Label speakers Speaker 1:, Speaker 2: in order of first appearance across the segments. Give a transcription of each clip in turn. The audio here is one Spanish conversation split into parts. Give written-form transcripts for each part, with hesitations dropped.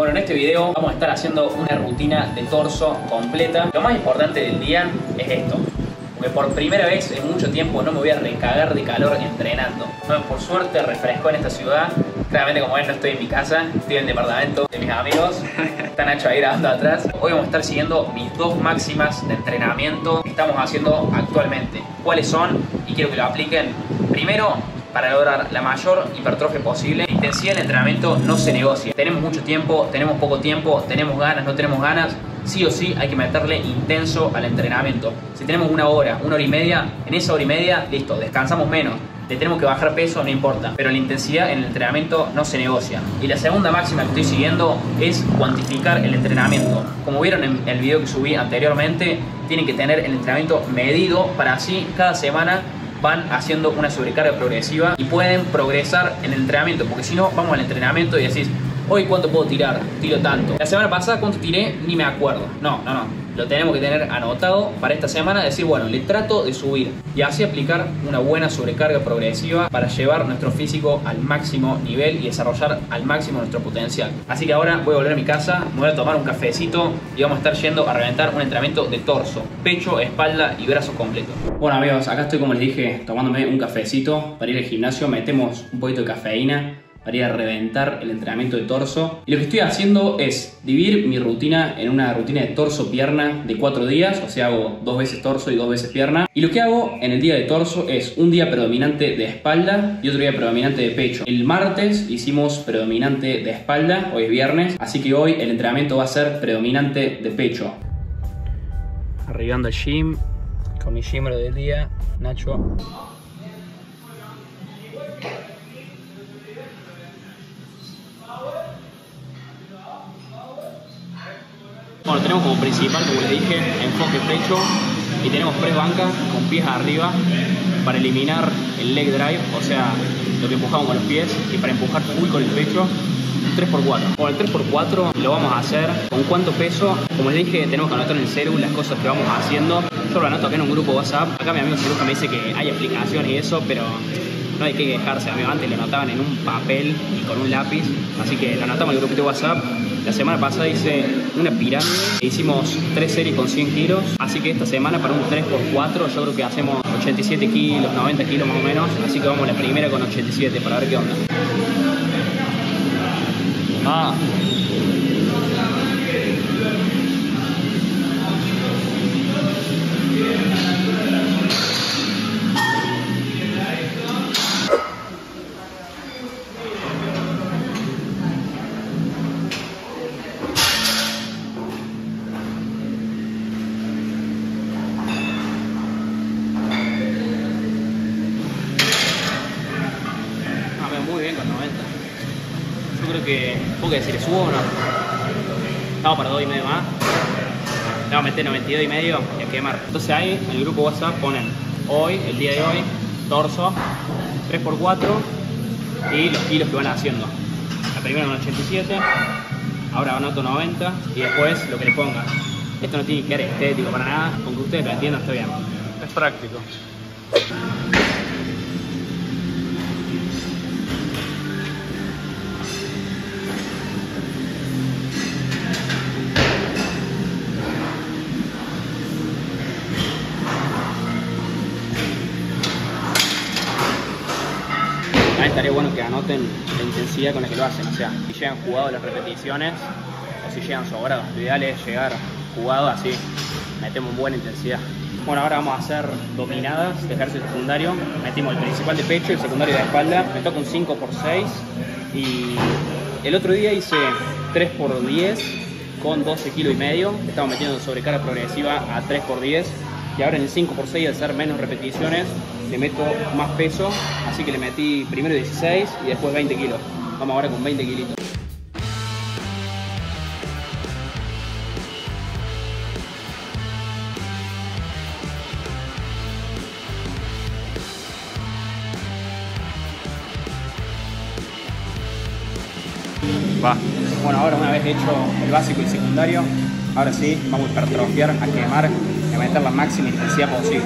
Speaker 1: Bueno, en este video vamos a estar haciendo una rutina de torso completa. Lo más importante del día es esto, porque por primera vez en mucho tiempo no me voy a recagar de calor entrenando. Bueno, por suerte refrescó en esta ciudad. Claramente, como ven, no estoy en mi casa, estoy en el departamento de mis amigos. Está Nacho ahí grabando atrás. Hoy vamos a estar siguiendo mis dos máximas de entrenamiento que estamos haciendo actualmente. ¿Cuáles son? Y quiero que lo apliquen. Primero, para lograr la mayor hipertrofia posible, la intensidad del entrenamiento no se negocia. Tenemos mucho tiempo, tenemos poco tiempo, tenemos ganas, no tenemos ganas. Sí o sí hay que meterle intenso al entrenamiento. Si tenemos una hora y media, en esa hora y media, listo, descansamos menos. Le tenemos que bajar peso, no importa, pero la intensidad en el entrenamiento no se negocia. Y la segunda máxima que estoy siguiendo es cuantificar el entrenamiento. Como vieron en el video que subí anteriormente, tienen que tener el entrenamiento medido para así cada semana van haciendo una sobrecarga progresiva y pueden progresar en el entrenamiento, porque si no, vamos al entrenamiento y decís, hoy cuánto puedo tirar, tiro tanto. La semana pasada cuánto tiré, ni me acuerdo. No. Lo tenemos que tener anotado para esta semana, decir, bueno, le trato de subir y así aplicar una buena sobrecarga progresiva para llevar nuestro físico al máximo nivel y desarrollar al máximo nuestro potencial. Así que ahora voy a volver a mi casa, me voy a tomar un cafecito y vamos a estar yendo a reventar un entrenamiento de torso, pecho, espalda y brazos completos. Bueno amigos, acá estoy como les dije, tomándome un cafecito para ir al gimnasio. Metemos un poquito de cafeína para ir a reventar el entrenamiento de torso. Y lo que estoy haciendo es dividir mi rutina en una rutina de torso-pierna de 4 días, o sea, hago 2 veces torso y 2 veces pierna. Y lo que hago en el día de torso es un día predominante de espalda y otro día predominante de pecho. El martes hicimos predominante de espalda, hoy es viernes, así que hoy el entrenamiento va a ser predominante de pecho. Arribando al gym, con mi gymero del día, Nacho. Bueno, tenemos como principal, como les dije, enfoque pecho y tenemos press banca con pies arriba para eliminar el leg drive, o sea, lo que empujamos con los pies, y para empujar full con el pecho, un 3x4. Con el 3x4 lo vamos a hacer con cuánto peso. Como les dije, tenemos que anotar en el celu las cosas que vamos haciendo. Yo lo anoto acá en un grupo WhatsApp. Acá mi amigo Ciruja me dice que hay aplicaciones y eso, pero no hay que quejarse, amigo. Antes lo anotaban en un papel y con un lápiz, así que lo anotamos en el grupo de WhatsApp. La semana pasada hice una pirámide, hicimos 3 series con 100 kilos, así que esta semana para un 3x4 yo creo que hacemos 87 kilos, 90 kilos más o menos, así que vamos a la primera con 87 para ver qué onda. Muy bien con 90. Yo creo que, ¿puedo decir? ¿Le subo o no? Estamos para 2,5 más. Le vamos a meter 92,5 y a quemar. Entonces ahí en el grupo WhatsApp ponen hoy, el día de hoy, torso, 3x4 y los kilos que van haciendo. La primera con 87, ahora anoto 90 y después lo que le ponga. Esto no tiene que ser estético para nada, con que ustedes lo entiendan está bien. Es práctico. Estaría bueno que anoten la intensidad con la que lo hacen, o sea, si llegan jugados las repeticiones o si llegan sobrados. Lo ideal es llegar jugado, así metemos buena intensidad. Bueno, ahora vamos a hacer dominadas de ejercicio secundario. Metimos el principal de pecho y el secundario de espalda. Me toca un 5x6 y el otro día hice 3x10 con 12,5 kilos. Estamos metiendo sobrecarga progresiva a 3x10 y ahora en el 5x6, al hacer menos repeticiones, le meto más peso, así que le metí primero 16 y después 20 kilos. Vamos ahora con 20 kilitos. Va. Bueno, ahora una vez hecho el básico y el secundario, ahora sí, vamos a hipertrofiar, a quemar y a meter la máxima intensidad posible.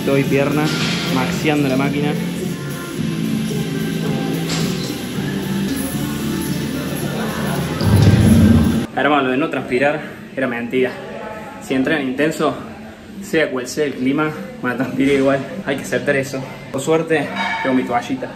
Speaker 2: hoy pierna, maxeando la máquina. Hermano, lo de no transpirar era mentira. Si entrenan intenso, sea cual sea el clima, van a transpirar igual. Hay que aceptar eso. Por suerte, tengo mi toallita.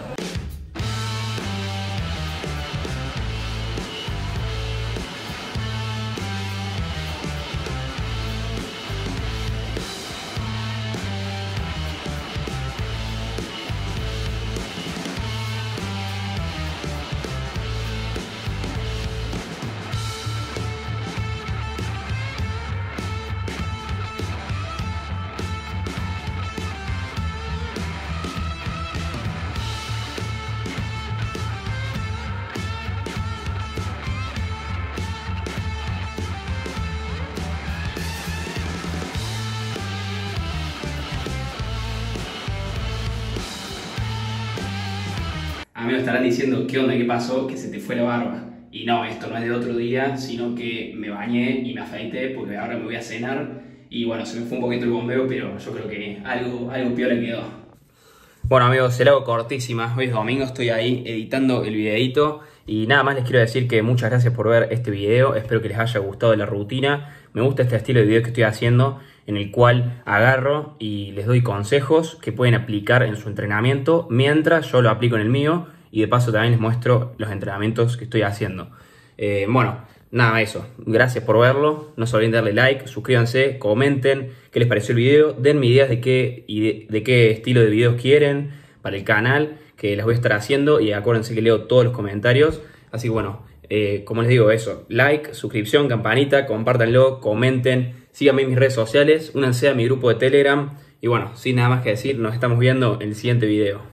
Speaker 2: Amigos, estarán diciendo, ¿qué onda? ¿Qué pasó? Que se te fue la barba. Y no, esto no es de otro día, sino que me bañé y me afeité porque ahora me voy a cenar. Y bueno, se me fue un poquito el bombeo, pero yo creo que algo piola quedó. Bueno amigos, se la hago cortísima. Hoy es domingo, estoy ahí editando el videito. Y nada más les quiero decir que muchas gracias por ver este video. Espero que les haya gustado la rutina. Me gusta este estilo de video que estoy haciendo, en el cual agarro y les doy consejos que pueden aplicar en su entrenamiento mientras yo lo aplico en el mío, y de paso también les muestro los entrenamientos que estoy haciendo. Bueno, nada, eso. Gracias por verlo. No se olviden darle like, suscríbanse, comenten qué les pareció el video, denme ideas de qué estilo de videos quieren para el canal, que las voy a estar haciendo, y acuérdense que leo todos los comentarios. Así que bueno, como les digo, eso, like, suscripción, campanita, compártanlo, comenten, síganme en mis redes sociales, únanse a mi grupo de Telegram. Y bueno, sin nada más que decir, nos estamos viendo en el siguiente video.